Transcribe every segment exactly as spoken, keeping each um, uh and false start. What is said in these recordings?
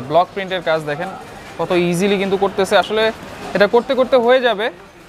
Block প্রিন্টের কাজ দেখেন কত ইজিলি কিন্তু করতেছে আসলে এটা করতে করতে হয়ে যাবে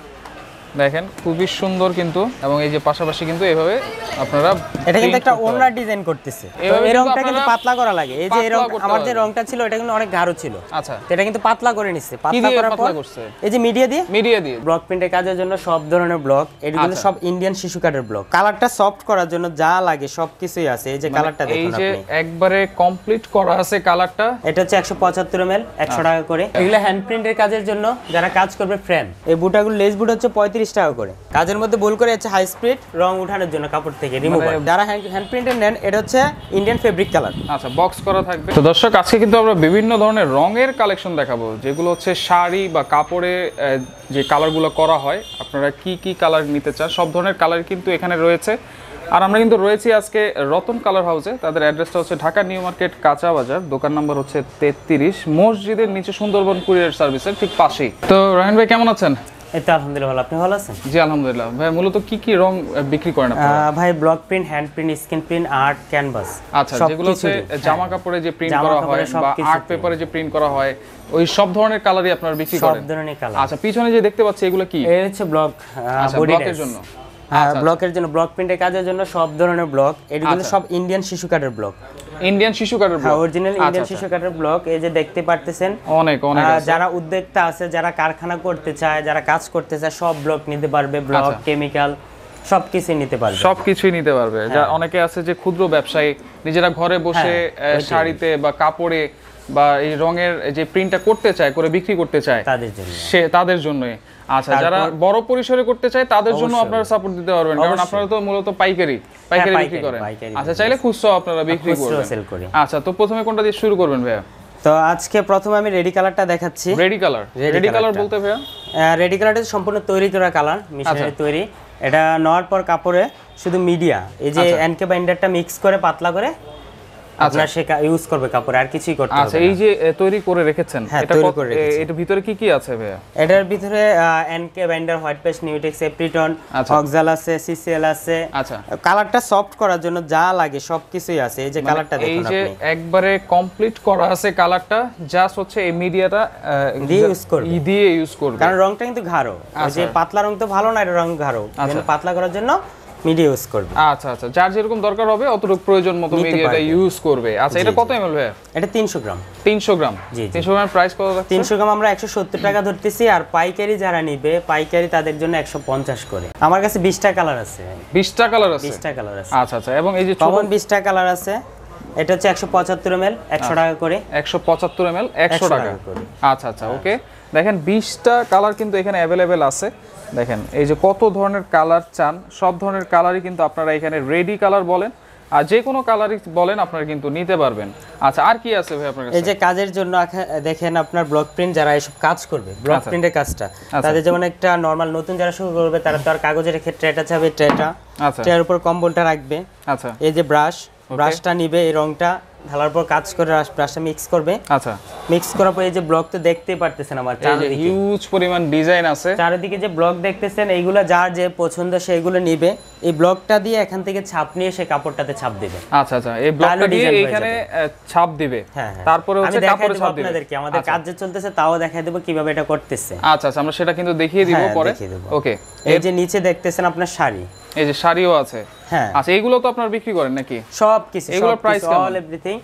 দেখেন খুবই সুন্দর কিন্তু এবং এই যে পাশাপাশি কিন্তু এইভাবে আপনারা এটা কিন্তু একটা ওনার ডিজাইন করতেছে তো এই রংটা কিন্তু পাতলা করা লাগে এই যে এই রং আমার যে রংটা ছিল এটা কিন্তু অনেক গাঢ় ছিল আচ্ছা এটা কিন্তু পাতলা করে নিচ্ছে পাতলা করার পর এই যে মিডিয়া দিয়ে মিডিয়া দিয়ে ব্লক প্রিন্টের কাজের জন্য সব ধরনের ব্লক এগুলো সব ইন্ডিয়ান শিশু কাঠের ব্লক কালারটা সফট করার জন্য যা লাগে সবকিছুই আছে এই যে কালারটা দেখুন আপনি এই যে একবারে কমপ্লিট করা আছে কালারটা এটা হচ্ছে একশো পঁচাত্তর এম এল একশো টাকা করে এগুলো হ্যান্ড প্রিন্টের কাজের জন্য যারা কাজ করবে ফ্রেম এই বুটাগুলো লেস বুট হচ্ছে পঁয়ত্রিশ টাকা করে কাজের মধ্যে ভুল করে আছে হাই স্পিড রং উঠানোর জন্য কাপড় থেকে রিমুভার যারা হ্যান্ড প্রিন্টের নেন এটা হচ্ছে ইন্ডিয়ান ফেব্রিক কালার আচ্ছা বক্স করা থাকবে তো দর্শক আজকে কিন্তু আমরা বিভিন্ন ধরনের রঙের কালেকশন দেখাবো যেগুলো হচ্ছে শাড়ি বা কাপড়ে যে কালারগুলো করা হয় আপনারা কি কি কালার নিতে চান সব ধরনের কালার কিন্তু এখানে রয়েছে আর আমরা কিন্তু রয়েছি আজকে রতন কালার হাউসে তাদের অ্যাড্রেসটা হচ্ছে ঢাকা নিউ মার্কেট কাঁচা বাজার দোকান নাম্বার হচ্ছে তেত্রিশ মসজিদের নিচে সুন্দরবন কুরিয়ার সার্ভিসের ঠিক পাশেই তো রাহিন ভাই কেমন আছেন এই তো আলহামদুলিল্লাহ ভালো আপনি ভালো আছেন জি আলহামদুলিল্লাহ ভাই মূলত কি কি রং বিক্রি করেন আপনারা ভাই block print hand print screen print art canvas আচ্ছা যেগুলো হচ্ছে জামা কাপড়ে যে প্রিন্ট করা হয় বা আর্ট পেপারে যে প্রিন্ট করা হয় ওই সব ধরনের কালারই আপনারা বিক্রি করেন সব ধরনের কালার আচ্ছা পিছনে যে দেখতে পাচ্ছি এগুলো কি এই হচ্ছে ব্লক ব্লকের জন্য হ্যাঁ ব্লকের জন্য ব্লক প্রিন্টের কাজের জন্য সব ধরনের ব্লক এগুলো সব ইন্ডিয়ান শিশু কাঠের ব্লক ইন্ডিয়ান শিশু কাঠের ব্লক হ্যাঁ অরিজিনাল ইন্ডিয়ান শিশু কাঠের ব্লক এই যে দেখতে পারতেছেন অনেক অনেক যারা উদ্যোক্তা আছে যারা কারখানা করতে চায় যারা কাজ করতে চায় সব ব্লক নিতে পারবে ব্লক কেমিক্যাল সবকিছু নিতে পারবে সবকিছুই নিতে পারবে যা অনেকে আছে যে ক্ষুদ্র ব্যবসায়ী নিজেরা ঘরে বসে শাড়িতে বা কাপড়ে বা এই রঙের যে প্রিন্টটা করতে চায় করে বিক্রি করতে চায় তাদের জন্য সে তাদের জন্যই আচ্ছা যারা বড় পরিসরে করতে চায় তাদের জন্য আপনারা সাপোর্ট দিতে পারবেন কারণ আপনারা তো মূলত পাইকারি পাইকারি বিক্রি করেন আচ্ছা চাইলে খুচরা আপনারা বিক্রি করবেন আচ্ছা তো প্রথমে কোনটা দিয়ে শুরু করবেন ভাইয়া তো আজকে প্রথমে আমি রেডি কালারটা দেখাচ্ছি রেডি কালার রেডি কালার বলতে ভাইয়া রেডি কালারটা সম্পূর্ণ তৈরি করা কালার মেশিনে তৈরি এটা নেওয়ার পর কাপড়ে শুধু মিডিয়া এই যে এনকে বাইন্ডারটা মিক্স করে পাতলা করে আপনারা সেটা ইউজ করবে কাপড়ে আর কিছুই করতে হবে আচ্ছা এই যে তৈরি করে রেখেছেন এটা এর ভিতরে কি কি আছে ভাইয়া এটার ভিতরে NK binder white paste Newtex এপ্রিটন অক্সাল আছে সিসিএল আছে আচ্ছা কালারটা সফট করার জন্য যা লাগে সবকিছুই আছে এই যে কালারটা দেখুন আপনি এই যে একবারে কমপ্লিট করা আছে কালারটা জাস্ট হচ্ছে এই মিডিয়াটা দিয়ে ইউজ করবে ই দিয়ে ইউজ করবে কারণ রংটা কিন্তু গাঢ় যে পাতলা রং তো ভালো না এটা রং গাঢ় মানে পাতলা করার জন্য মিডিয়া ইউজ করবে আচ্ছা আচ্ছা যার যেরকম দরকার হবে অতটুকু প্রয়োজন মতো মিডিয়াটা ইউজ করবে আচ্ছা এটা কত এমএল ভাই এটা তিনশো গ্রাম তিনশো গ্রাম জি তিনশো গ্রাম প্রাইস কত রাখছেন তিনশো গ্রাম আমরা একশো সত্তর টাকা ধরতেছি আর পাইকারি যারা নেবে পাইকারি তাদের জন্য একশো পঞ্চাশ করে আমার কাছে বিশ টা কালার আছে বিশ টা কালার আছে বিশ টা কালার আছে আচ্ছা আচ্ছা এবং এই যে কমন বিশ টা কালার আছে এটা হচ্ছে একশো পঁচাত্তর এম এল একশো টাকা করে একশো পঁচাত্তর এম এল একশো টাকা করে আচ্ছা আচ্ছা ওকে দেখেন বিশ টা কালার কিন্তু এখানে अवेलेबल আছে দেখেন এই যে কত ধরনের কালার চান সব ধরনের কালারই কিন্তু আপনারা এখানে রেডি কালার বলেন আর যে কোনো কালারই বলেন আপনারা কিন্তু নিতে পারবেন আচ্ছা আর কি আছে ভাই আপনার কাছে এই যে কাজের জন্য দেখেন আপনার ব্লক প্রিন্ট যারা এসব কাজ করবে ব্লক প্রিন্টের কাজটা তাদের যেমন একটা নরমাল নতুন যারা শুরু করবে তারা তো আর কাগজের ক্ষেত্রে এটা চাবে ট্রেটা আচ্ছা ট্রের উপর কম্বলটা রাখবে আচ্ছা এই যে ব্রাশ ব্রাশটা নিবে এই রংটা ঢালার পর কাজ করে ব্রাশটা মিক্স করবে আচ্ছা মিক্স করার পর এই যে ব্লক তো দেখতেই পারতেছেন আমার চারিদিকে হিউজ পরিমাণ ডিজাইন আছে চারিদিকে যে ব্লক দেখতেছেন এইগুলা যার যে পছন্দ সেগুলো নেবে এই ব্লকটা দিয়ে এখান থেকে ছাপ নিয়ে সে কাপড়টাতে ছাপ দিবে আচ্ছা আচ্ছা এই ব্লকটা দিয়ে এখানে ছাপ দিবে তারপরে হচ্ছে কাপড়ে ছাপ দিবে আপনাদেরকে আমাদের কাজ যে চলতেছে তাও দেখাই দেব কিভাবে এটা করতেছে আচ্ছা আচ্ছা আমরা সেটা কিন্তু দেখিয়ে দিব পরে ওকে এই যে নিচে দেখতেছেন আপনার শাড়ি এই যে শাড়িও আছে হ্যাঁ আচ্ছা এগুলো তো আপনারা বিক্রি করেন নাকি সব কিছু এগুলোর প্রাইস কেমন অল এভরিথিং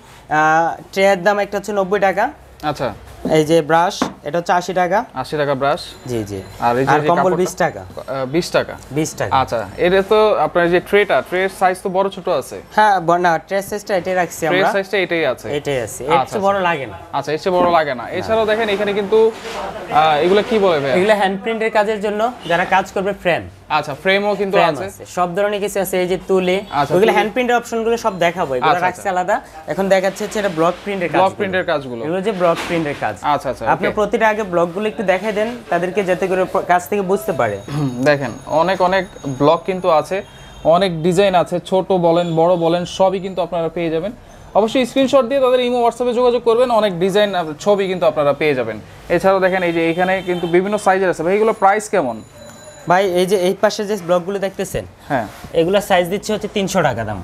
ট্রের দাম একটা হচ্ছে নব্বই টাকা আচ্ছা এই যে ব্রাশ এটা হচ্ছে আশি টাকা আশি টাকা ব্রাশ জি জি আর এই যে কম্বল বিশ টাকা বিশ টাকা বিশ টাকা আচ্ছা এটা তো আপনার যে ট্রেটা ট্রের সাইজ তো বড় ছোট আছে হ্যাঁ না ট্রে সাইজটা এটাই রাখছি আমরা ট্রে সাইজটা এটাই আছে এটাই আছে এর চেয়ে বড় লাগে না আচ্ছা এর চেয়ে বড় লাগে না এছাড়াও দেখেন এখানে কিন্তু এগুলো কি বলে ভাই এগুলো হ্যান্ড প্রিন্টের কাজের জন্য যারা কাজ করবে ফ্রেম আচ্ছা ফ্রেমও কিন্তু আছে সব ধরনের কিছু আছে এই যে তুলে ওগুলো হ্যান্ড প্রিন্টের অপশনগুলো সব দেখাবো এগুলো রাখছি আলাদা এখন দেখাচ্ছে হচ্ছে এটা ব্লক প্রিন্টের কাজ ব্লক প্রিন্টের কাজগুলো এগুলো যে ব্লক প্রিন্টের কাজ আচ্ছা আচ্ছা আপনি প্রতিটা আগে ব্লকগুলো একটু দেখাই দেন তাদেরকে যাতে করে কাজ থেকে বুঝতে পারে দেখেন অনেক অনেক ব্লক কিন্তু আছে অনেক ডিজাইন আছে ছোট বলেন বড় বলেন সবই কিন্তু আপনারা পেয়ে যাবেন অবশ্যই স্ক্রিনশট দিয়ে তাদের ইমো হোয়াটসঅ্যাপে যোগাযোগ করবেন অনেক ডিজাইন ছবি কিন্তু আপনারা পেয়ে যাবেন এছাড়াও দেখেন এই যে এখানে কিন্তু বিভিন্ন সাইজের আছে ভাই এগুলো প্রাইস কেমন ভাই এই যে এই পাশে যে ব্লকগুলো দেখতেছেন হ্যাঁ এগুলো সাইজ দিচ্ছে হচ্ছে তিনশো টাকা দাম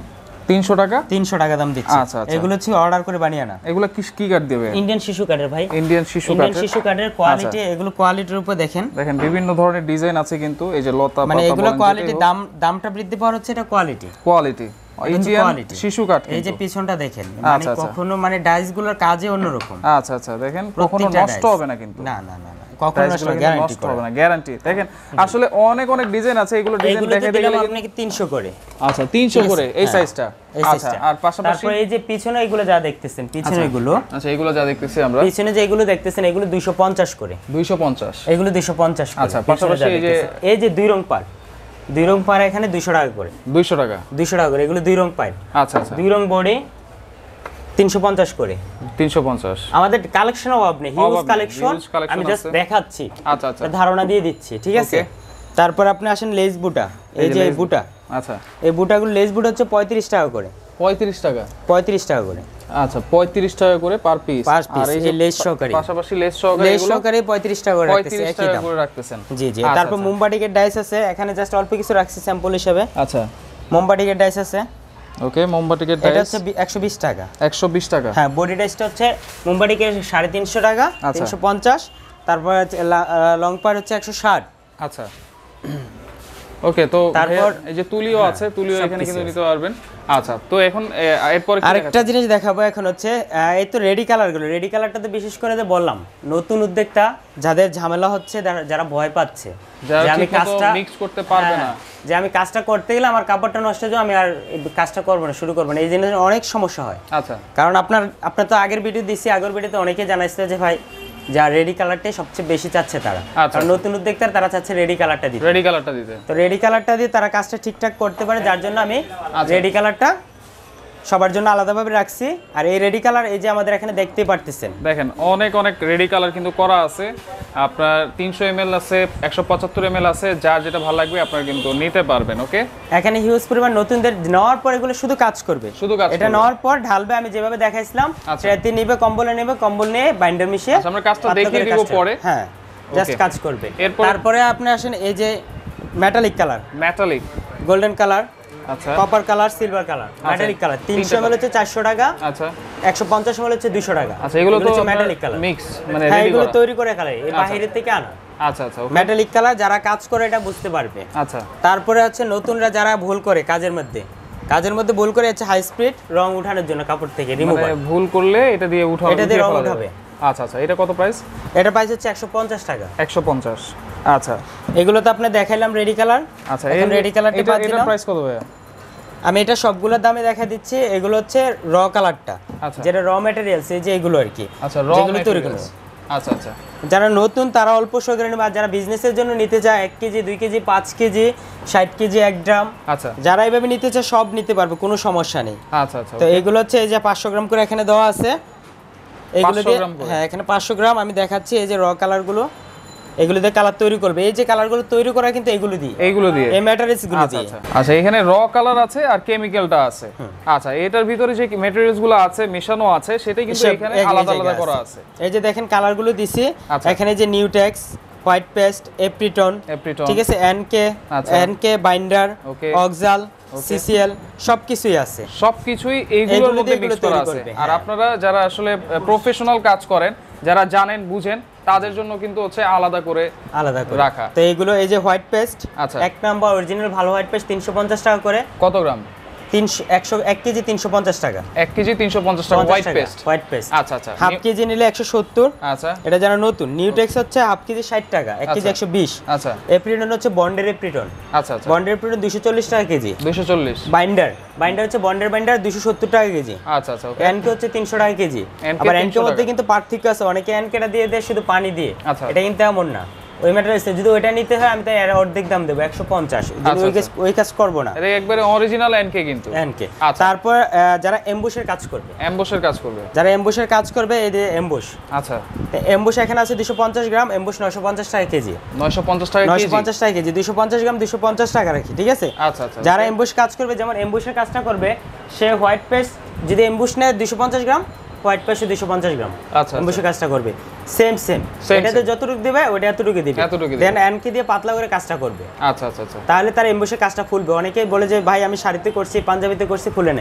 তিনশো টাকা তিনশো টাকা দাম দিচ্ছি। আচ্ছা আচ্ছা, এগুলো হচ্ছে অর্ডার করে বানিয়ে আনা। এগুলো কি কি কাঠ দেবে? ইন্ডিয়ান শিশু কাঠের ভাই, ইন্ডিয়ান শিশু কাঠের। ইন্ডিয়ান শিশু কাঠের কোয়ালিটি, এগুলো কোয়ালিটির উপর দেখেন দেখেন বিভিন্ন ধরনের ডিজাইন আছে কিন্তু এই যে লতা পাতা, মানে এগুলো কোয়ালিটি, দাম দামটা বৃদ্ধি পাওয়ার হচ্ছে এটা কোয়ালিটি কোয়ালিটি ইন্ডিয়ান শিশু কাঠ। এই যে পিছনটা দেখেন, মানে কখনো মানে ডাইস গুলোর কাজে অন্যরকম। আচ্ছা আচ্ছা, দেখেন কখনো নষ্ট হবে না কিন্তু। না না না, কখনো নষ্ট হবে না, গ্যারান্টি। দেখেন আসলে অনেক অনেক ডিজাইন আছে, এগুলো ডিজাইন দেখে দিলাম আপনাকে তিনশো করে। আচ্ছা তিনশো করে এই সাইজটা। আচ্ছা, আর পাশাপাশি তারপর এই যে পিছনে এগুলো যা দেখতেছেন, পিছনে এগুলো, আচ্ছা এগুলো যা দেখতেছি আমরা, পিছনে যে এগুলো দেখতেছেন এগুলো দুইশো পঞ্চাশ করে। দুইশো পঞ্চাশ, এগুলো দুইশো পঞ্চাশ করে। আচ্ছা, পাশাপাশি এই যে এই যে দুই রং পার, দুই রং পার এখানে দুইশো টাকা করে। দুইশো টাকা, দুইশো টাকা করে, এগুলো দুই রং পার। আচ্ছা আচ্ছা, দুই রং বডি তিনশো পঞ্চাশ করে। তিনশো পঞ্চাশ। আমাদের কালেকশন অভাব নেই, হিউজ কালেকশন, আমি জাস্ট দেখাচ্ছি, আচ্ছা আচ্ছা, ধারণা দিয়ে দিচ্ছি, ঠিক আছে। তারপর আপনি আসেন লেস বুটা, এই যে বুটা, আচ্ছা এই বুটাগুলো লেস বুট হচ্ছে পঁয়ত্রিশ টাকা করে। পঁয়ত্রিশ টাকা, পঁয়ত্রিশ টাকা করে, আচ্ছা পঁয়ত্রিশ টাকা করে পার পিস। আর এই যে লেস সহকারী, পাশাপাশি লেস সহকারী, লেস সহকারী পঁয়ত্রিশ টাকা করে রাখতেছে, একই দাম করে রাখতেছেন। জি জি। তারপর মোমবাটিকের ডাইস আছে, এখানে জাস্ট অল্প কিছু রাখছি স্যাম্পল হিসেবে। আচ্ছা, মোমবাটিকের ডাইস আছে, ওকে। মোমবাটিকের ডাইস এটা হচ্ছে একশো বিশ টাকা। একশো বিশ টাকা, হ্যাঁ। বডি ডাইসটা হচ্ছে মোমবাটিকের সাড়ে তিনশো টাকা, তিনশো পঞ্চাশ। তারপর লং পার হচ্ছে একশো ষাট। আচ্ছা ওকে। তো তারপর এই যে তুলিও আছে, তুলিও এখানে কিন্তু নিতে পারবেন। আচ্ছা, তো এখন এরপর আরেকটা জিনিস দেখাবো, এখন হচ্ছে এই তো রেডি কালারগুলো। রেডি কালারটাতে বিশেষ করে যে বললাম নতুন উদ্যোক্তা যাদের ঝামেলা হচ্ছে, যারা ভয় পাচ্ছে যে আমি কাজটা মিক্স করতে পারবে না, যে আমি কাজটা করতে গেলে আমার কাপড়টা নষ্ট হয়ে যাবে, আমি আর কাজটা করবো না, শুরু করবো না, এই জিনিসের অনেক সমস্যা হয়। আচ্ছা, কারণ আপনার আপনার তো আগের ভিডিও দিচ্ছি, আগের ভিডিওতে অনেকে জানাইছিল যে ভাই যা রেডি কালারটাই সবচেয়ে বেশি চাচ্ছে তারা, কারণ নতুন উদ্যোক্তারা তারা চাচ্ছে রেডি কালারটা দিতে, রেডি কালারটা দিতে। তো রেডি কালারটা দিয়ে তারা কাজটা ঠিকঠাক করতে পারে, যার জন্য আমি রেডি কালারটা সবার জন্য আলাদাভাবে রাখছি। আর এই রেডি কালার এই যে আমাদের এখানে দেখতেই পারতেছেন, দেখেন অনেক অনেক রেডি কালার কিন্তু করা আছে। আপনার তিনশো এমএল আছে, একশো পঁচাত্তর এমএল আছে, যার যেটা ভালো লাগবে আপনারা কিন্তু নিতে পারবেন। ওকে, এখানে হিউজ পরিমাণ নতুনদের নেওয়ার পর এগুলো শুধু কাজ করবে, শুধু কাজ এটা নেওয়ার পর ঢালবে, আমি যেভাবে দেখাইছিলাম সেটাতে নিবে, কম্বলে নেবে, কম্বল নিয়ে বাইন্ডার মিশিয়ে আমরা কাজটা দেখিয়ে দিব পরে। হ্যাঁ, জাস্ট কাজ করবে। তারপরে আপনি আসেন এই যে metallic colour, metallic golden colour, আচ্ছা copper colour, silver colour, metallic colour. তিনশো এমএল হচ্ছে চারশো টাকা, আচ্ছা একশো পঞ্চাশ এমএল হচ্ছে দুইশো টাকা। আচ্ছা, এগুলো তো মেটালিক কালার মিক্স, মানে হ্যাঁ, রেডি এগুলো করা, তৈরি করে কালার, এই বাইরে থেকে আনা। আচ্ছা আচ্ছা, মেটালিক কালার যারা কাজ করে এটা বুঝতে পারবে। আচ্ছা, তারপরে আছে নতুনরা যারা ভুল করে কাজের মধ্যে, কাজের মধ্যে ভুল করে হচ্ছে হাই স্পিড রং উঠানোর জন্য কাপড় থেকে রিমুভার, ভুল করলে এটা দিয়ে উঠানো, এটা দিয়ে রং উঠাবে। আচ্ছা আচ্ছা, এটা কত প্রাইস? এটা প্রাইস হচ্ছে একশো পঞ্চাশ টাকা। একশো পঞ্চাশ, আচ্ছা। এগুলো তো আপনি দেখাইলাম রেডি কালার। আচ্ছা, এখন রেডি কালারটা বাদ দিলাম। এটার প্রাইস কত ভাইয়া? আমি এটা সবগুলোর দামে দেখা দিচ্ছি। এগুলো হচ্ছে র কালারটা, আচ্ছা, যেটা র ম্যাটেরিয়ালস, এই যে এগুলো আর কি। আচ্ছা, র ম্যাটেরিয়ালস, আচ্ছা আচ্ছা। যারা নতুন তারা অল্প সহকারে নেবে, আর যারা বিজনেসের জন্য নিতে চায় এক কেজি, দুই কেজি, পাঁচ কেজি, ষাট কেজি, এক গ্রাম, আচ্ছা, যারা এইভাবে নিতে চায় সব নিতে পারবে, কোনো সমস্যা নেই। আচ্ছা আচ্ছা। তো এগুলো হচ্ছে এই যে পাঁচশো গ্রাম করে এখানে দেওয়া আছে, এগুলো দিয়ে, হ্যাঁ এখানে পাঁচশো গ্রাম আমি দেখাচ্ছি। এই যে র কালারগুলো, এগুলো দিয়ে কালার তৈরি করবে। এই যে কালারগুলো তৈরি করা কিন্তু এগুলো দিয়ে, এইগুলো দিয়ে, এই ম্যাটেরিয়ালসগুলো দিয়ে। আচ্ছা, এখানে র কালার আছে আর কেমিক্যালটা আছে। আচ্ছা, এটার ভিতরে যে ম্যাটেরিয়ালসগুলো আছে মেশানো আছে সেটাই কিন্তু এখানে আলাদা আলাদা করা আছে। এই যে দেখেন কালারগুলো দিছি, এখানে যে নিউটেক্স, হোয়াইট পেস্ট, এপ্রিটন, ঠিক আছে, এনকে, এনকে বাইন্ডার, অক্সাল, সিসিএল সবকিছুই আছে, সবকিছুই এইগুলোর মধ্যে মিক্স করা আছে। আর আপনারা যারা আসলে প্রফেশনাল কাজ করেন, যারা জানেন বুঝেন, তাদের জন্য কিন্তু হচ্ছে আলাদা করে আলাদা করে রাখা। তো এইগুলো এই যে হোয়াইট পেস্ট, আচ্ছা, এক নাম্বার অরিজিনাল ভালো হোয়াইট পেস্ট তিনশো পঞ্চাশ টাকা করে। কত গ্রাম? তিনশো, একশো, এক কেজি তিনশো পঞ্চাশ টাকা। এক কেজি তিনশো পঞ্চাশ টাকা হোয়াইট পেস্ট, হোয়াইট পেস্ট। আচ্ছা আচ্ছা। হাফ কেজি নিলে একশো সত্তর। আচ্ছা, এটা যারা নতুন, নিউটেক্স হচ্ছে হাফ কেজি ষাট টাকা, এক কেজি একশো বিশ। আচ্ছা, এপ্রিটন হচ্ছে বন্ডের এপ্রিটন, আচ্ছা আচ্ছা, বন্ডের এপ্রিটন দুইশো চল্লিশ টাকা কেজি। দুইশো চল্লিশ। বাইন্ডার, বাইন্ডার হচ্ছে বন্ডের বাইন্ডার দুইশো সত্তর টাকা কেজি। আচ্ছা আচ্ছা। এনকে হচ্ছে তিনশো টাকা কেজি। আবার এনকের মধ্যে কিন্তু পার্থক্য আছে, অনেকে এনকেটা দিয়ে দেয় শুধু পানি দিয়ে, এটা কিন্তু এমন না। ওই ম্যাটেরিয়ালস যদি ওইটা নিতে হয় আমি তাই এর অর্ধেক দাম দেব, একশো পঞ্চাশ। ওই কাজ ওই কাজ করব না, এটা একবারে অরিজিনাল এনকে কিন্তু এনকে। তারপর যারা এমবুশের কাজ করবে, এমবুশের কাজ করবে, যারা এমবুশের কাজ করবে এই যে এমবুশ। আচ্ছা, এমবুশ এখানে আছে দুইশো পঞ্চাশ গ্রাম, এমবুশ নয়শো পঞ্চাশ টাকা কেজি। নয়শো পঞ্চাশ টাকা কেজি, নয়শো পঞ্চাশ টাকা কেজি, দুইশো পঞ্চাশ গ্রাম দুইশো পঞ্চাশ টাকা রাখি, ঠিক আছে। আচ্ছা আচ্ছা। যারা এমবুশ কাজ করবে, যেমন এমবুশের কাজটা করবে, সে হোয়াইট পেস্ট যদি এমবুশ নেয় দুইশো পঞ্চাশ গ্রাম, হোয়াইট পেস্ট দুইশো পঞ্চাশ গ্রাম, আচ্ছা, এমবুশের কাজটা করবে সেম সেম। এটাতে যতটুকু দেবে ওটা এতটুকু দিবে, দেন এনকে দিয়ে পাতলা করে কাজটা করবে। আচ্ছা আচ্ছা আচ্ছা। তাহলে তার এমবুশের কাজটা ফুলবে। অনেকেই বলে যে ভাই আমি শাড়িতে করছি, পাঞ্জাবিতে করছি, ফুলে নেয়,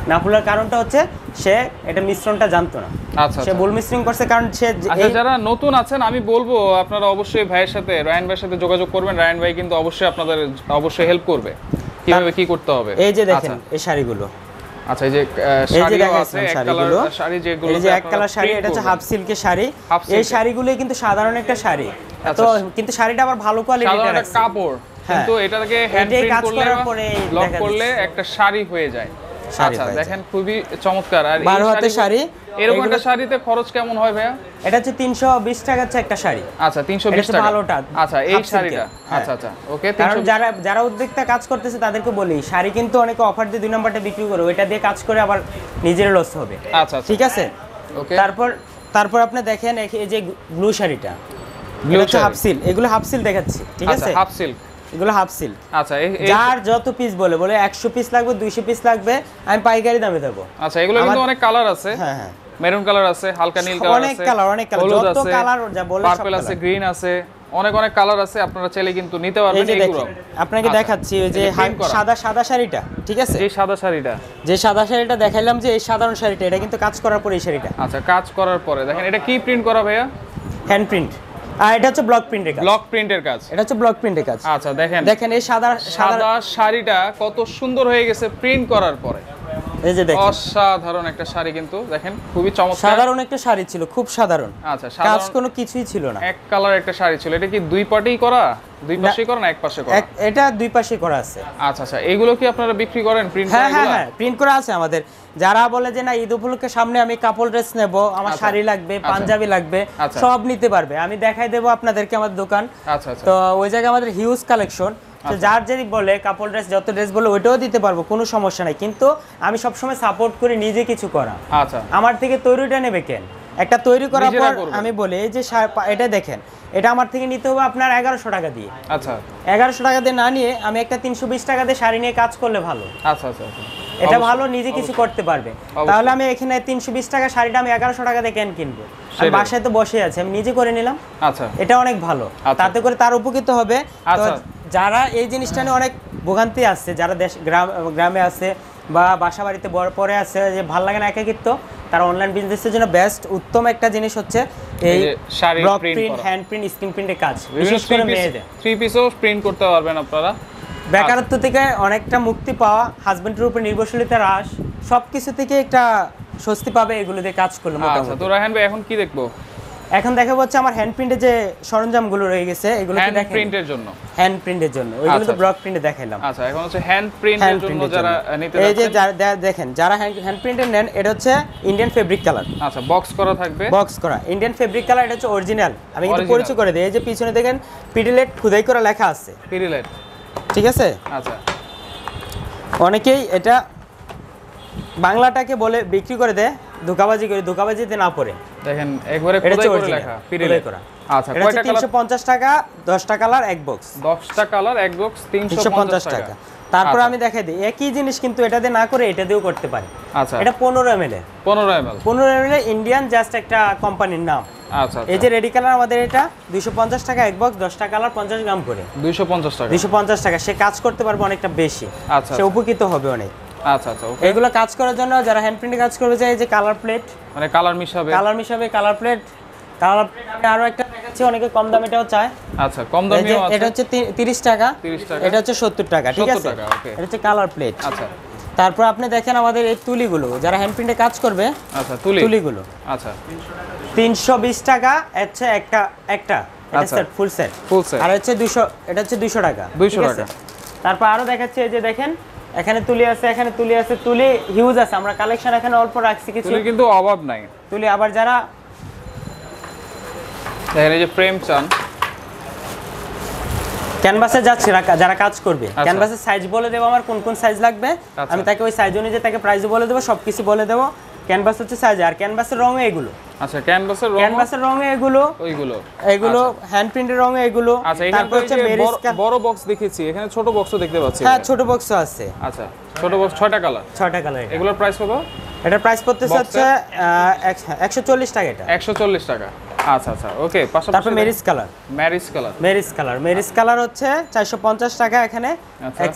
না খোলার কারণটা হচ্ছে সে এটা মিশ্রণটা জানতো না। আচ্ছা, সে ভুল মিশ্রণ করছে কারণ সে আচ্ছা যারা নতুন আছেন আমি বলবো আপনারা অবশ্যই ভাইয়ের সাথে রায়ান ভাইয়ের সাথে যোগাযোগ করবেন। রায়ান ভাই কিন্তু অবশ্যই আপনাদের অবশ্যই হেল্প করবে কিভাবে কি করতে হবে। এই যে দেখেন এই শাড়িগুলো, আচ্ছা এই যে শাড়িও আছে এক কালার শাড়ি যেগুলো এই যে এক কালার শাড়ি, এটা হচ্ছে হাফ সিল্কের শাড়ি। এই শাড়িগুলোই কিন্তু সাধারণ একটা শাড়ি, তো কিন্তু শাড়িটা আবার ভালো কোয়ালিটির আছে কাপড়, কিন্তু এটাকে হ্যান্ড প্রিন্ট করলে লক করলে একটা শাড়ি হয়ে যায়। আচ্ছা দেখেন খুবই চমৎকার। আর এই হাতের শাড়ি, এরকম একটা শাড়িতে খরচ কেমন হয় ভাইয়া? এটা হচ্ছে তিনশো বিশ টাকা হচ্ছে একটা শাড়ি। আচ্ছা তিনশো বিশ টাকা ভালোটা। আচ্ছা এই শাড়িটা আচ্ছা আচ্ছা ওকে। কারণ যারা যারা উদ্যোক্তা কাজ করতেছে তাদেরকে বলি শাড়ি কিন্তু অনেকে অফার দিয়ে দুই নাম্বারটা বিক্রি করে, ওইটা দিয়ে কাজ করে আবার নিজের লস হবে। আচ্ছা ঠিক আছে ওকে। তারপর তারপর আপনি দেখেন এই যে ব্লু শাড়িটা, ব্লু হাফ সিল, এগুলো হাফ সিল দেখাচ্ছি, ঠিক আছে? হাফ সিল্ক, এগুলো হাফ সিল্ক। আচ্ছা যার যত পিস বলে বলে একশো পিস লাগবে, দুইশো পিস লাগবে, আমি পাইকারি দামে দেব। আচ্ছা এগুলো কিন্তু অনেক কালার আছে। হ্যাঁ হ্যাঁ মেরুন কালার আছে, হালকা নীল কালার আছে, অনেক কালার অনেক কালার, যত কালার যা বলে সব পার্পল আছে, গ্রিন আছে, অনেক অনেক কালার আছে। আপনারা চাইলে কিন্তু নিতে পারবেন এইগুলো। আপনাকে দেখাচ্ছি এই যে সাদা সাদা শাড়িটা, ঠিক আছে? এই সাদা শাড়িটা, যে সাদা শাড়িটা দেখাইলাম, যে এই সাধারণ শাড়িটা, এটা কিন্তু কাজ করার পরে এই শাড়িটা। আচ্ছা কাজ করার পরে দেখেন এটা কি প্রিন্ট করা ভাইয়া? Hand print. আর এটা হচ্ছে ব্লক প্রিন্টের কাজ। ব্লক প্রিন্টের কাজ, এটা হচ্ছে ব্লক প্রিন্টের কাজ। আচ্ছা দেখেন দেখেন এই সাদা সাদা শাড়িটা কত সুন্দর হয়ে গেছে প্রিন্ট করার পরে। এই যে দেখেন অসাধারণ একটা শাড়ি, কিন্তু দেখেন খুবই চমৎকার। সাধারণ একটা শাড়ি ছিল, খুব সাধারণ। আচ্ছা কাজ কোনো কিছুই ছিল না, এক কালার একটা শাড়ি ছিল। এটা কি দুই পাটেই করা, দুই পাশেই করা না এক পাশে করা? এটা দুই পাশে করা আছে। আচ্ছা আচ্ছা এগুলো কি আপনারা বিক্রি করেন প্রিন্ট করা? হ্যাঁ হ্যাঁ হ্যাঁ প্রিন্ট করা আছে আমাদের। যারা বলে যে না ঈদ উপলক্ষে সামনে আমি কাপড় ড্রেস নেব, আমার শাড়ি লাগবে, পাঞ্জাবি লাগবে, সব নিতে পারবে। আমি দেখাই দেব আপনাদেরকে আমার দোকান। আচ্ছা আচ্ছা তো ওই জায়গায় আমাদের হিউজ কালেকশন। তো যার যদি বলে কাপড় ড্রেস, যত ড্রেস বলে ওইটাও দিতে পারবো, কোনো সমস্যা নাই। কিন্তু আমি সবসময় সাপোর্ট করি নিজে কিছু করা। আচ্ছা আমার থেকে তৈরিটা নেবে কেন? একটা তৈরি করার পর আমি বলি এই যে এটা দেখেন, এটা আমার থেকে নিতে হবে আপনার এগারোশো টাকা দিয়ে। আচ্ছা এগারোশো টাকা দিয়ে না নিয়ে আমি একটা তিনশো বিশ টাকা দিয়ে শাড়ি নিয়ে কাজ করলে ভালো। আচ্ছা আচ্ছা এটা ভালো, নিজে কিছু করতে পারবে। তাহলে আমি এখানে তিনশো বিশ টাকা শাড়িটা আমি এগারোশো টাকা দিয়ে কেন কিনবো? আমি বাসায় তো বসে আছি, আমি নিজে করে নিলাম। আচ্ছা এটা অনেক ভালো, তাতে করে তার উপকৃত হবে। আচ্ছা যারা এই জিনিসটা নিয়ে অনেক ভোগান্তি আছে, যারা দেশ গ্রামে আছে বা বাসা বাড়িতে পরে আছে, যে ভালো লাগে না একাকিত্ব, তারা অনলাইন বিজনেসের জন্য বেস্ট উত্তম একটা জিনিস হচ্ছে এই sari print, hand print, screen প্রিন্টের কাজ। বিশেষ করে মেয়েদের থ্রি পিসও প্রিন্ট করতে পারবেন আপনারা। বেকারত্ব থেকে অনেকটা মুক্তি পাওয়া, হাজবেন্ডের উপর নির্ভরশীলতা হ্রাস, সবকিছু থেকে একটা স্বস্তি পাবে এগুলো দিয়ে কাজ করলে। আচ্ছা তো রায়হান ভাই এখন কি দেখবো? এখন দেখাবো হচ্ছে আমার হ্যান্ড প্রিন্টের যে সরঞ্জামগুলো রয়ে গেছে, এগুলো কি দেখেন প্রিন্টের জন্য, হ্যান্ড প্রিন্টের জন্য। ওইগুলো তো ব্লক প্রিন্টে দেখাইলাম। আচ্ছা এখন হচ্ছে হ্যান্ড প্রিন্টের জন্য যারা নিতে যাচ্ছেন, এই যে দেখেন যারা হ্যান্ড প্রিন্টের নেন, এটা হচ্ছে ইন্ডিয়ান ফেব্রিক কালার। আচ্ছা বক্স করা থাকবে, বক্স করা ইন্ডিয়ান ফেব্রিক কালার, এটা হচ্ছে অরিজিনাল। আমি কিন্তু পরিচয় করে দিই, এই যে পিছনে দেখেন পিডিলেট খোদাই করা লেখা আছে, পিডিলেট, ঠিক আছে? আচ্ছা অনেকেই এটা বাংলাটাকে বলে বিক্রি করে দেয়, ধোকাবাজি করে, ধোকাবাজিতে না পড়ে দেখেন একবারে খোদাই করে লেখা পিডিলেট করা। আচ্ছা কয়টা কালার? তিনশো পঞ্চাশ টাকা, দশটা কালার এক বক্স, দশটা কালার এক বক্স তিনশো পঞ্চাশ টাকা। তারপর আমি দেখাই দিই একই জিনিস কিন্তু এটা দিয়ে না করে এটা দিয়েও করতে পারি। আচ্ছা এটা পনেরো এম এল এর, পনেরো এম এল পনেরো এম এল ইন্ডিয়ান জাস্ট একটা কোম্পানির নাম। আচ্ছা এই যে রেডি কালার আমাদের এটা দুইশো পঞ্চাশ টাকা এক বক্স, দশটা কালার পঞ্চাশ গ্রাম করে দুইশো পঞ্চাশ টাকা, দুইশো পঞ্চাশ টাকা। সে কাজ করতে পারবে অনেকটা বেশি, আচ্ছা সে উপকৃত হবে অনেক। আচ্ছা আচ্ছা ওকে। এগুলো কাজ করার জন্য যারা হ্যান্ড প্রিন্টে কাজ করবে, চাই যে কালার প্লেট, মানে কালার মিশাবে, কালার মিশাবে, কালার প্লেট, কালার প্লেট। আরো একটা দেখাচ্ছি, অনেকে কম দামেটাও চায়। আচ্ছা কম দামিও আছে, এটা হচ্ছে তিরিশ টাকা, তিরিশ টাকা, এটা হচ্ছে সত্তর টাকা, ঠিক আছে? এটা হচ্ছে কালার প্লেট। আচ্ছা তারপর আপনি দেখেন আমাদের এই তুলিগুলো, যারা হ্যান্ড প্রিন্টে কাজ করবে, আচ্ছা তুলি তুলিগুলো আচ্ছা তিনশো বিশ টাকা হচ্ছে একটা একটা এটা set, full set, full set. আর হচ্ছে দুইশো, এটা হচ্ছে দুইশো টাকা, দুইশো টাকা। তারপর আরো দেখাচ্ছি, এই যে দেখেন এখানে তুলি আছে, এখানে তুলি আছে, তুলি হিউজ আছে। আমরা কালেকশন এখানে অল্প রাখছি কিছু, তুলি কিন্তু অভাব নাই তুলি। আবার যারা দেখেন এই যে ফ্রেম চান, ক্যানভাসে যাচ্ছে যারা কাজ করবে, ক্যানভাসের সাইজ বলে দেবো আমার কোন কোন সাইজ লাগবে, আমি তাকে ওই সাইজ অনুযায়ী তাকে প্রাইস বলে দেবো, সবকিছু বলে দেবো। ক্যানভাস হচ্ছে সাইজ, আর ক্যানভাসের রঙে এগুলো। আচ্ছা ক্যানভাসের রং, ক্যানভাসের রঙে এগুলো, ওইগুলো এগুলো হ্যান্ড প্রিন্টের রঙে এগুলো। আচ্ছা তারপর হচ্ছে বড় বক্স দেখেছি, এখানে ছোট বক্সও দেখতে পাচ্ছি। হ্যাঁ ছোট বক্সও আছে। আচ্ছা ছোট বক্স ছয়টা কালার, ছয়টা কালার। এগুলোর প্রাইস কত? এটার প্রাইস পড়তেছে হচ্ছে একশো চল্লিশ টাকা, এটা একশো চল্লিশ টাকা। আচ্ছা আচ্ছা ওকে। তারপর Marie's colour, Marie's colour, Marie's colour, Marie's colour হচ্ছে চারশো পঞ্চাশ টাকা এখানে এক সেট,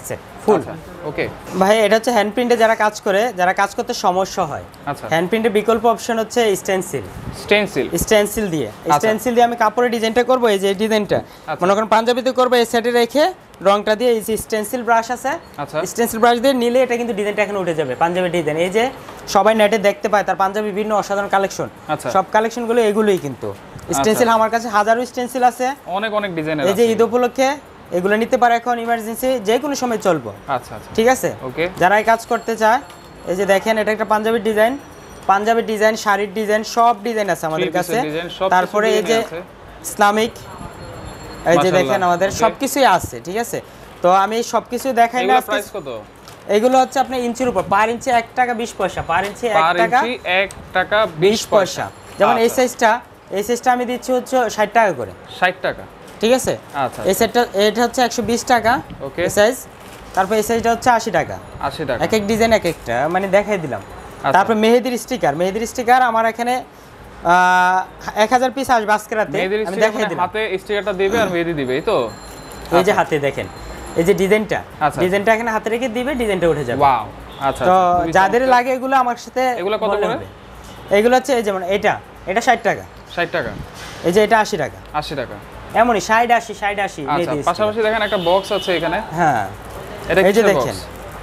ফুল। ওকে ভাই এটা হচ্ছে হ্যান্ড প্রিন্টে যারা কাজ করে, যারা কাজ করতে সমস্যা হয়, আচ্ছা হ্যান্ড প্রিন্টের বিকল্প অপশন হচ্ছে স্টেনসিল। স্টেনসিল স্টেনসিল দিয়ে স্টেনসিল দিয়ে আমি কাপড়ের ডিজাইনটা করব, এই যে ডিজাইনটা মনে করেন পাঞ্জাবিতে করব, এই সাইডে রেখে রংটা দিয়ে এই যে স্টেনসিল ব্রাশ আছে, আচ্ছা স্টেনসিল ব্রাশ দিয়ে নিলে এটা কিন্তু ডিজাইনটা এখানে উঠে যাবে। পাঞ্জাবি ডিজাইন এই যে সবাই নেটে দেখতে পায়, তার পাঞ্জাবি বিভিন্ন অসাধারণ কালেকশন, সব কালেকশনগুলো এগুলোই কিন্তু স্টেনসিল। আমার কাছে হাজারো স্টেনসিল আছে, অনেক অনেক ডিজাইনের। এই যে ঈদ উপলক্ষে এগুলো নিতে পারে, এখন ইমার্জেন্সি যে কোনো সময় চলবো। আচ্ছা আচ্ছা ঠিক আছে। ওকে যারা এই কাজ করতে চায়, এই যে দেখেন এটা একটা পাঞ্জাবির ডিজাইন, পাঞ্জাবির ডিজাইন, শাড়ির ডিজাইন, সব ডিজাইন আছে আমাদের কাছে। তারপরে এই যে ইসলামিক, এই যে দেখেন আমাদের সবকিছুই আছে। ঠিক আছে, তো আমি সবকিছু দেখাই না। প্রাইস কত? এগুলো হচ্ছে আপনার ইঞ্চির উপর, পার ইঞ্চি এক টাকা বিশ পয়সা, পার ইঞ্চি এক টাকা এক টাকা বিশ পয়সা। যেমন এই সাইজটা, এই সাইজটা আমি দিচ্ছি হচ্ছে ষাট টাকা করে। ষাট টাকা, ঠিক আছে। আচ্ছা এই সেটটা এটা হচ্ছে একশো বিশ টাকা ওকে সাইজ। তারপর এই সাইজটা হচ্ছে আশি টাকা। আশি টাকা, এক এক ডিজাইন এক একটা মানে দেখাই দিলাম। তারপর মেহেদির স্টিকার, মেহেদির স্টিকার আমার এখানে এক হাজার পিস আসবে আজকে রাতে। আমি দেখাই দিলাম, হাতে স্টিকারটা দিবে আর মেহেদি দিবে, এই তো। এই যে হাতে দেখেন এই যে ডিজাইনটা, ডিজাইনটা এখানে হাতে রেখে দিবে, ডিজাইনটা উঠে যাবে। ওয়াও আচ্ছা। তো যাদের লাগে এগুলো আমার সাথে, এগুলো কত করে? এগুলো হচ্ছে এই যেমন এটা, এটা ষাট টাকা। ষাট টাকা। এই যে এটা আশি টাকা। আশি টাকা এমনই ষাট আশি ষাট আশি। আচ্ছা, পাশাপাশি দেখেন একটা বক্স আছে এখানে। হ্যাঁ এটা এই যে দেখেন,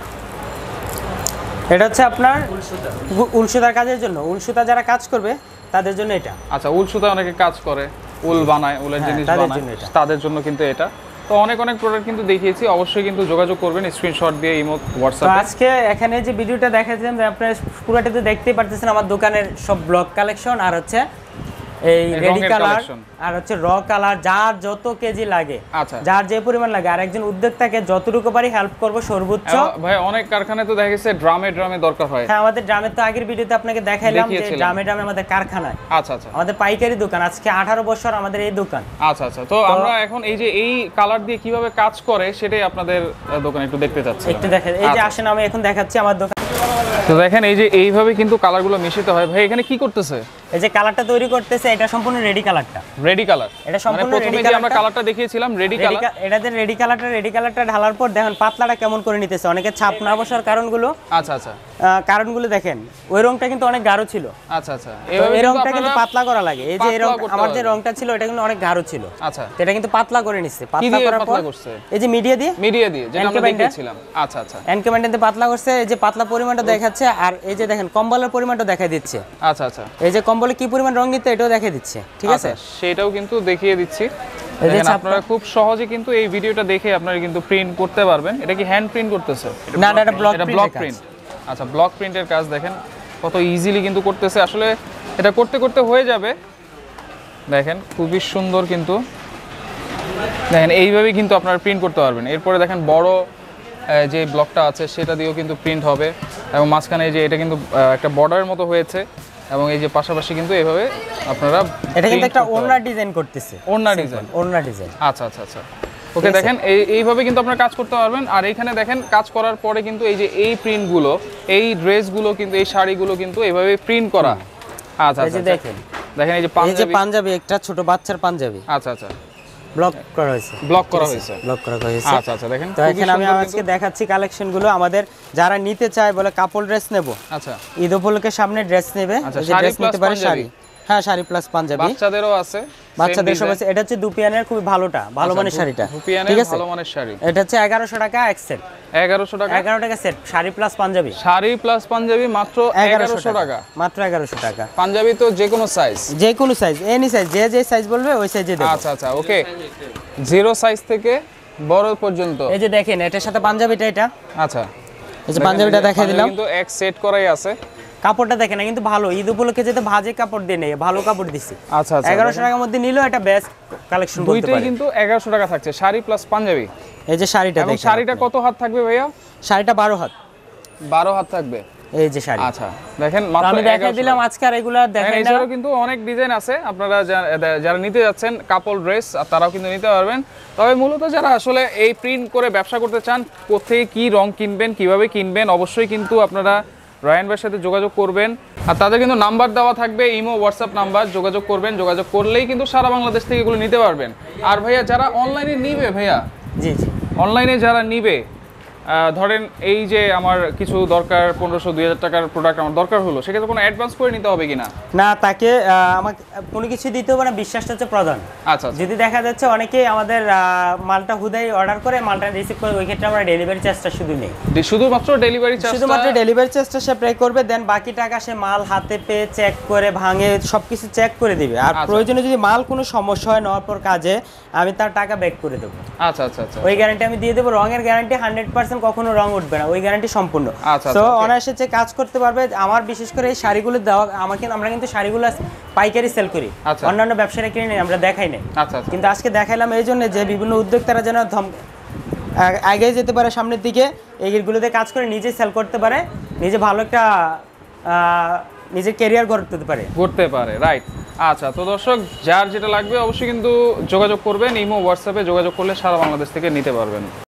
এটা হচ্ছে আপনার উল সুতার কাজের জন্য, উল সুতা যারা কাজ করবে তাদের জন্য এটা। আচ্ছা, উল সুতা অনেকে কাজ করে, উল বানায়, উলের জিনিস বানায়, তাদের জন্য কিন্তু এটা। তো অনেক অনেক প্রোডাক্ট কিন্তু দেখিয়েছি, অবশ্যই কিন্তু যোগাযোগ করবেন স্ক্রিনশট দিয়ে ইমো হোয়াটসঅ্যাপে। তো আজকে এখানে যে ভিডিওটা দেখাচ্ছেন যে আপনারা পুরোটাতে দেখতেই পারতেছেন আমার দোকানের সব ব্লক কালেকশন, আর হচ্ছে এই রেডি কালার, আর হচ্ছে র কালার, যার যত কেজি লাগে, আচ্ছা যার যে পরিমাণ লাগে, আর একজন উদ্যোক্তাকে যতটুকু পারি হেল্প করব সর্বোচ্চ। ভাই অনেক কারখানায় তো দেখা গেছে ড্রামে ড্রামে দরকার হয়। হ্যাঁ, আমাদের ড্রামের তো আগের ভিডিওতে আপনাকে দেখাইলাম যে ড্রামে ড্রামে আমাদের কারখানায়। আচ্ছা আচ্ছা, আমাদের পাইকারি দোকান, আজকে আঠারো বছর আমাদের এই দোকান। আচ্ছা আচ্ছা, তো আমরা এখন এই যে এই কালার দিয়ে কিভাবে কাজ করে সেটাই আপনাদের দোকানে একটু দেখতে চাচ্ছি। একটু দেখেন, এই যে আসেন আমি এখন দেখাচ্ছি আমার দোকান। তো দেখেন এই যে এইভাবে কিন্তু কালারগুলো মিশিতে হয়। ভাই এখানে কি করতেছে? এই যে কালারটা তৈরি করতেছে, এটা সম্পূর্ণ রেডি কালারটা। রেডি কালার, এটা সম্পূর্ণ রেডি কালার। আমরা কালারটা দেখিয়েছিলাম রেডি কালার, এটাতে রেডি কালারটা, রেডি কালারটা ঢালার পর দেখেন পাতলাটা কেমন করে নিতেছে। অনেকে ছাপ না বসার কারণগুলো, আচ্ছা আচ্ছা, কারণগুলো দেখেন। ওই রংটা কিন্তু অনেক গাঢ় ছিল। আচ্ছা আচ্ছা, এই রংটা কিন্তু পাতলা করা লাগে। এই যে এই রং, আমার যে রংটা ছিল এটা কিন্তু অনেক গাঢ় ছিল। আচ্ছা, এটা কিন্তু পাতলা করে নিচ্ছে। পাতলা করার পর এই যে মিডিয়া দিয়ে, মিডিয়া দিয়ে যেটা আমরা দেখিয়েছিলাম। আচ্ছা আচ্ছা, এনকেমেন্টে পাতলা করছে। এই যে পাতলা পরিমাণটা দেখাচ্ছে, আর এই যে দেখেন কম্বলের পরিমাণটা দেখাই দিচ্ছে। আচ্ছা আচ্ছা, এই যে কম্বলে কি পরিমাণ রং নিতে এটাও দেখাই দিচ্ছে। ঠিক আছে, সেটাও কিন্তু দেখিয়ে দিচ্ছি। দেখেন আপনারা খুব সহজে কিন্তু এই ভিডিওটা দেখে আপনারা কিন্তু প্রিন্ট করতে পারবেন। এটা কি হ্যান্ড প্রিন্ট করতেছে? না না, এটা ব্লক প্রিন্ট। আচ্ছা, ব্লক প্রিন্টের কাজ দেখেন কত ইজিলি কিন্তু করতেছে। আসলে এটা করতে করতে হয়ে যাবে। দেখেন খুবই সুন্দর কিন্তু, দেখেন এইভাবেই কিন্তু আপনারা প্রিন্ট করতে পারবেন। এরপরে দেখেন বড় যে ব্লকটা আছে সেটা দিয়েও কিন্তু প্রিন্ট হবে, এবং মাঝখানে যে এটা কিন্তু একটা বর্ডারের মতো হয়েছে, এবং এই যে পাশাপাশি কিন্তু এইভাবে আপনারা, এটা কিন্তু একটা ওড়না ডিজাইন করতেছে। ওড়না ডিজাইন, ওড়না ডিজাইন। আচ্ছা আচ্ছা আচ্ছা, ওকে। দেখেন এই এইভাবে কিন্তু আপনারা কাজ করতে পারবেন। আর এইখানে দেখেন কাজ করার পরে কিন্তু এই যে এই প্রিন্টগুলো, এই ড্রেসগুলো কিন্তু, এই শাড়িগুলো কিন্তু এইভাবে প্রিন্ট করা। আচ্ছা আচ্ছা, দেখেন দেখেন এই যে পাঞ্জাবি, এই যে পাঞ্জাবি, একটা ছোট বাচ্চার পাঞ্জাবি। আচ্ছা আচ্ছা, ব্লক করা হয়েছে, ব্লক করা হয়েছে, ব্লক করা হয়েছে। আচ্ছা আচ্ছা, দেখেন তো এখানে আমি আজকে দেখাচ্ছি কালেকশনগুলো। আমাদের যারা নিতে চায় বলে কাপড় ড্রেস নেব, আচ্ছা ঈদ উপলক্ষে সামনে ড্রেস নেবে, যে ড্রেস নিতে পারে শাড়ি। হ্যাঁ, শাড়ি প্লাস পাঞ্জাবি, বাচ্চাদেরও আছে, বাচ্চাদের সব আছে। এটা হচ্ছে দুপিয়ানের খুবই ভালোটা, ভালো মানের শাড়িটা। ঠিক আছে, ভালো মানের শাড়ি। এটা হচ্ছে এগারোশো টাকা এক সেট। এগারোশো টাকা, এগারো টাকা set. Sari plus Punjabi, sari plus Punjabi মাত্র এগারোশো টাকা। মাত্র এগারোশো টাকা। পাঞ্জাবি তো যে কোনো সাইজ, যে কোনো সাইজ, এনি সাইজ, যে যে সাইজ বলবে ওই সাইজে দেব। আচ্ছা আচ্ছা, ওকে। জিরো সাইজ থেকে বড় পর্যন্ত। এই যে দেখেন এটার সাথে পাঞ্জাবিটা, এটা আচ্ছা, এই যে পাঞ্জাবিটা দেখাই দিলাম, কিন্তু এক সেট করাই আছে। কাপড়টা দেখেন না কিন্তু ভালো, ঈদ উপলক্ষে যেতে ভাজে কাপড় দিয়ে নেই, ভালো কাপড় দিছি। আচ্ছা আচ্ছা, এগারোশো টাকার মধ্যে নিলেও এটা বেস্ট কালেকশন বলতে পারি। দুইটাই কিন্তু এগারোশো টাকা থাকছে, শাড়ি প্লাস পাঞ্জাবি। এই যে শাড়িটা দেখেন, শাড়িটা কত হাত থাকবে ভাইয়া? শাড়িটা বারো হাত। বারো হাত থাকবে এই যে শাড়ি। আচ্ছা, দেখেন মাত্র আমি দেখাই দিলাম আজকে, আর এগুলা দেখাই না। এছাড়াও কিন্তু অনেক ডিজাইন আছে, আপনারা যারা নিতে যাচ্ছেন কাপড় ড্রেস, তারাও কিন্তু নিতে পারবেন। তবে মূলত যারা আসলে এই প্রিন্ট করে ব্যবসা করতে চান, কোথায় কি রং কিনবেন, কিভাবে কিনবেন, অবশ্যই কিন্তু আপনারা রায়ান ভাইয়ের সাথে যোগাযোগ করবেন। আর তাদের কিন্তু নাম্বার দেওয়া থাকবে, ইমো হোয়াটসঅ্যাপ নাম্বার, যোগাযোগ করবেন। যোগাযোগ করলেই কিন্তু সারা বাংলাদেশ থেকে এগুলো নিতে পারবেন। আর ভাইয়া যারা অনলাইনে নিবে, ভাইয়া জি জি, অনলাইনে যারা নিবে ধরেন এই যে আমার কিছু দরকার পনেরোশো দুই হাজার টাকার প্রোডাক্ট আমার দরকার হলো, সেক্ষেত্রে কোনো অ্যাডভান্স করে নিতে হবে কিনা? না, তাকে আমাকে কোনো কিছু দিতে হবে না, বিশ্বাসটা হচ্ছে প্রধান। আচ্ছা, যদি দেখা যাচ্ছে অনেকেই আমাদের মালটা হুদাই অর্ডার করে মালটা রিসিভ করে, ওই ক্ষেত্রে আমরা ডেলিভারি চার্জটা শুধু নেই, শুধুমাত্র ডেলিভারি চার্জ, শুধুমাত্র ডেলিভারি চার্জটা সে পে করবে, দেন বাকি টাকা সে মাল হাতে পেয়ে চেক করে ভাঙে সবকিছু চেক করে দিবে। আর প্রয়োজনে যদি মাল কোনো সমস্যা হয় নেওয়ার পর কাজে, আমি তার টাকা ব্যাক করে দেবো। আচ্ছা আচ্ছা আচ্ছা, ওই গ্যারান্টি আমি দিয়ে দেবো। রঙের গ্যারান্টি হান্ড্রেড পার্সেন্ট, কখনো রং উঠবে না, ওই গ্যারান্টি সম্পূর্ণ। তো অনায়াসে যে কাজ করতে পারবে। আমার বিশেষ করে এই শাড়িগুলো দেওয়া, আমাকে আমরা কিন্তু শাড়িগুলো পাইকারি সেল করি, অন্যান্য ব্যবসায়ীরা কিনে নেই, আমরা দেখাই নাই। কিন্তু আজকে দেখাইলাম এই জন্য যে বিভিন্ন উদ্যোক্তারা যেন আগে যেতে পারে সামনের দিকে, এইগুলোতে কাজ করে নিজে সেল করতে পারে, নিজে ভালো একটা নিজের ক্যারিয়ার গড়তে পারে করতে পারে রাইট। আচ্ছা, তো দর্শক যার যেটা লাগবে অবশ্যই কিন্তু যোগাযোগ করবেন, ইমো হোয়াটসঅ্যাপে যোগাযোগ করলে সারা বাংলাদেশ থেকে নিতে পারবেন।